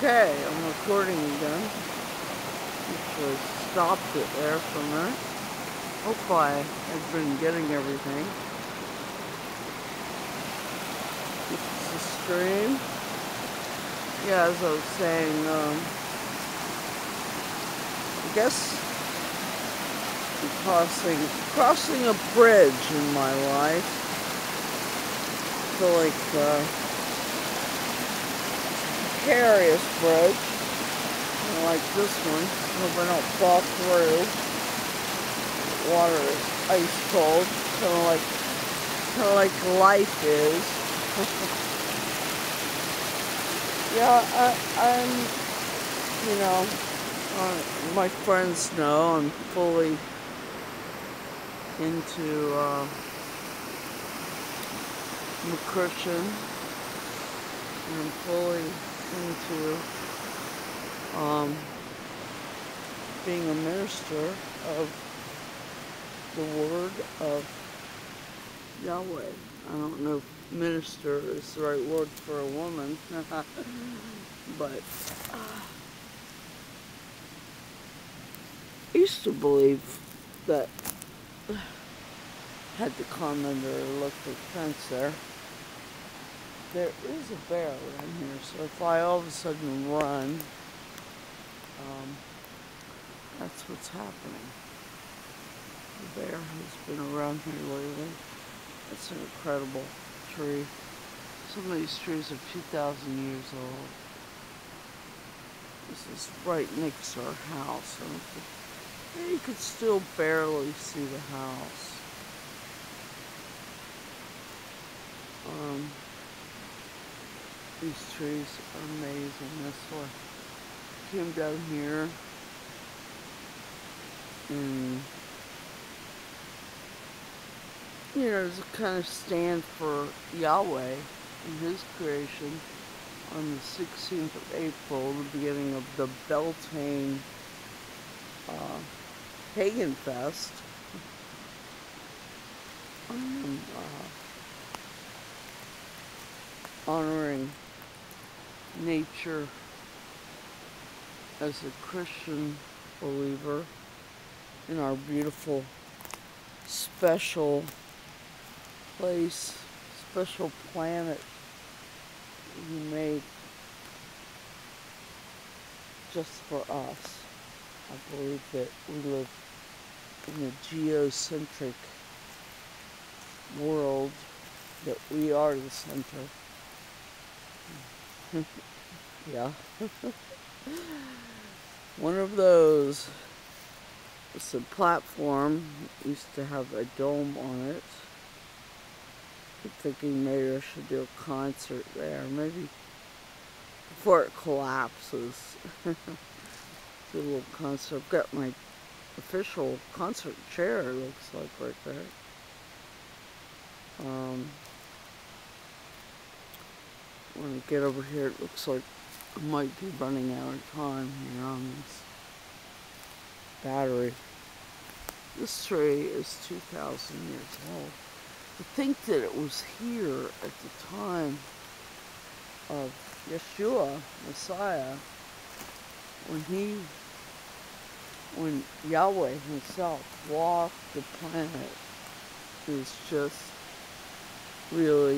Okay, I'm recording again. Actually stopped it there for a minute. Hope I have been getting everything. This is the stream. Yeah, as I was saying, I guess I'm crossing a bridge in my life. I feel like precarious bridge, like this one. Hope I don't fall through. Water is ice cold, kind of like life is. Yeah, I'm, you know, my friends know I'm fully into I'm a Christian, and I'm fully into being a minister of the word of Yahweh. I don't know if minister is the right word for a woman, but I used to believe that had to comment or look at the fence there. There is a bear around here, so if I all of a sudden run, that's what's happening. The bear has been around here lately. It's an incredible tree. Some of these trees are 2,000 years old. This is right next to our house. And you could still barely see the house. These trees are amazing. That's why I came down here and, you know, to kind of stand for Yahweh and His creation on the 16th of April, the beginning of the Beltane Pagan Fest. Honoring nature as a Christian believer in our beautiful, special place, special planet He made just for us. I believe that we live in a geocentric world, that we are the center. Yeah. One of those. It's a platform. It used to have a dome on it. I'm thinking maybe I should do a concert there. Maybe before it collapses. Do a little concert. I've got my official concert chair, it looks like, right there. When I get over here, it looks like I might be running out of time here on this battery. This tree is 2,000 years old. To think that it was here at the time of Yeshua, Messiah, when Yahweh Himself walked the planet, is just really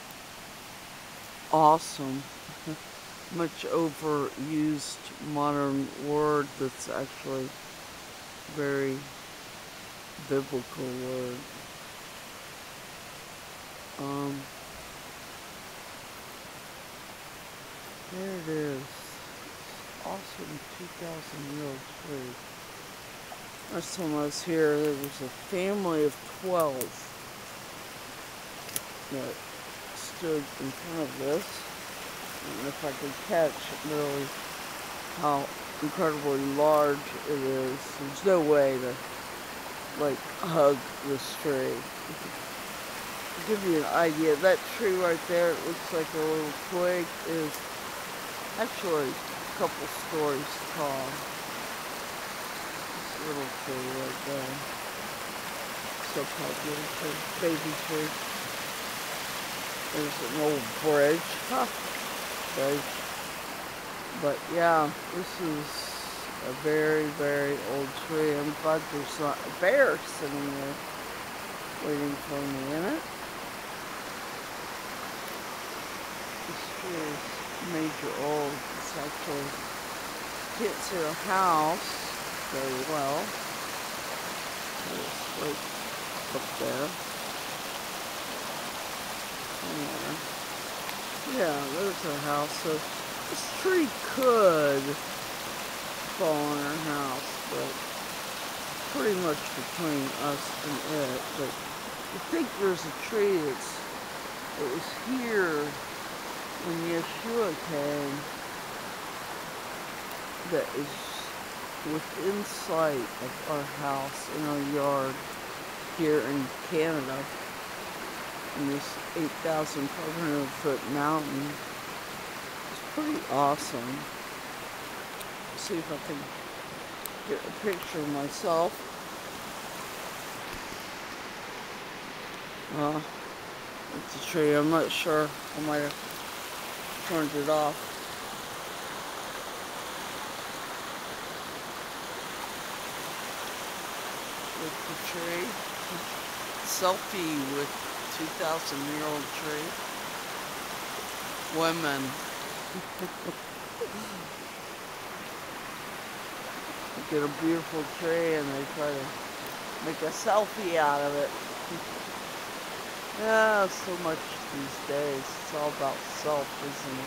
awesome. Much overused modern word that's actually very biblical word. There it is. Awesome 2,000-year-old tree. Last time I was here, there was a family of 12 that stood in front of this. And if I could catch really how incredibly large it is, there's no way to like hug this tree. To give you an idea, that tree right there, it looks like a little twig, is actually a couple stories tall. This little tree right there. So-called little tree, baby tree. There's an old bridge. Huh. Bridge. But yeah, this is a very, very old tree. I'm glad there's not a bear sitting there waiting for me in it. This tree is major old. It's actually, can't see the house very well. It's right up there. Somewhere. Yeah, there's our house. So this tree could fall on our house, but pretty much between us and it. But I think there's a tree that was here when Yeshua came that is within sight of our house in our yard here in Canada, in this 8,500 foot mountain. It's pretty awesome. Let's see if I can get a picture of myself. It's a tree. I'm not sure. I might have turned it off. With the tree. Selfie with 2,000-year-old tree. Women. Get a beautiful tree and they try to make a selfie out of it. Yeah, so much these days. It's all about self, isn't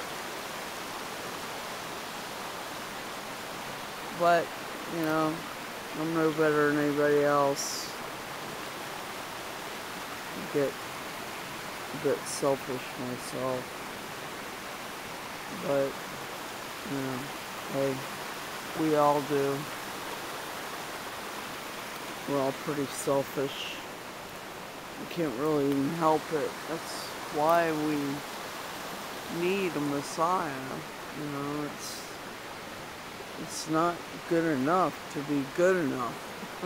it? But, you know, I'm no better than anybody else. I get a bit selfish myself. But, you know, hey, we all do. We're all pretty selfish. We can't really even help it. That's why we need a Messiah. You know, it's not good enough to be good enough.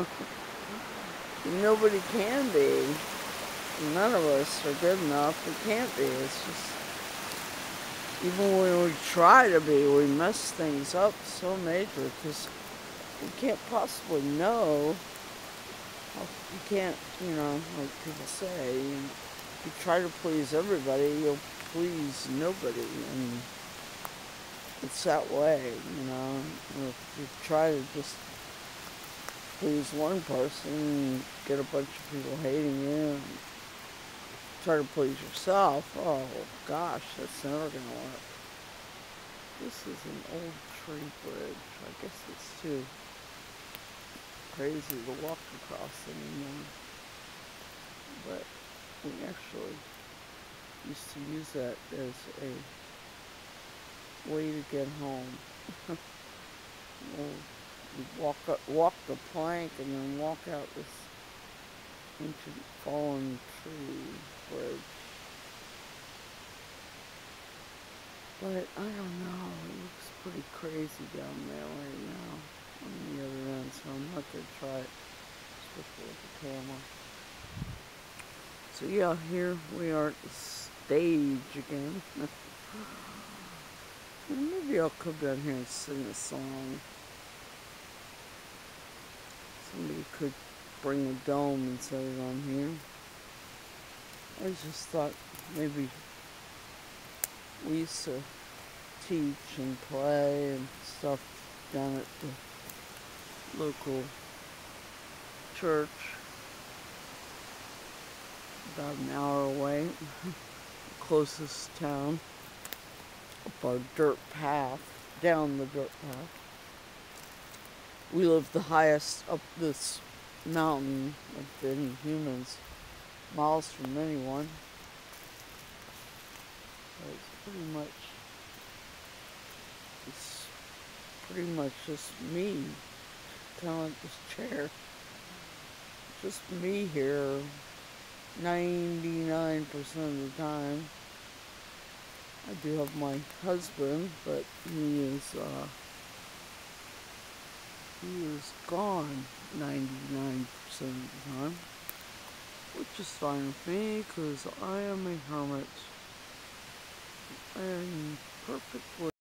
Nobody can be. None of us are good enough. We can't be. It's just, even when we try to be, we mess things up so major because we can't possibly know. You can't, you know, like people say, if you try to please everybody, you'll please nobody. And it's that way, you know. If you try to just please one person, you get a bunch of people hating you. And try to please yourself, oh gosh, that's never going to work. This is an old tree bridge. I guess it's too crazy to walk across anymore. But we actually used to use that as a way to get home. We'd walk the plank and then walk out this ancient fallen tree bridge. But I don't know, it looks pretty crazy down there right now on the other end, so I'm not going to try it, especially with the camera. So yeah, here we are at the stage again. Maybe I'll come down here and sing a song. Somebody could bring a dome and set it on here. I just thought maybe we used to teach and play and stuff down at the local church about an hour away, closest town, up our dirt path, down the dirt path. We live the highest up this mountain of any humans, miles from anyone. It's pretty much just me, kind of like this chair. Just me here 99% of the time. I do have my husband, but he is gone 99% of the time, which is fine with me because I am a hermit. I am perfectly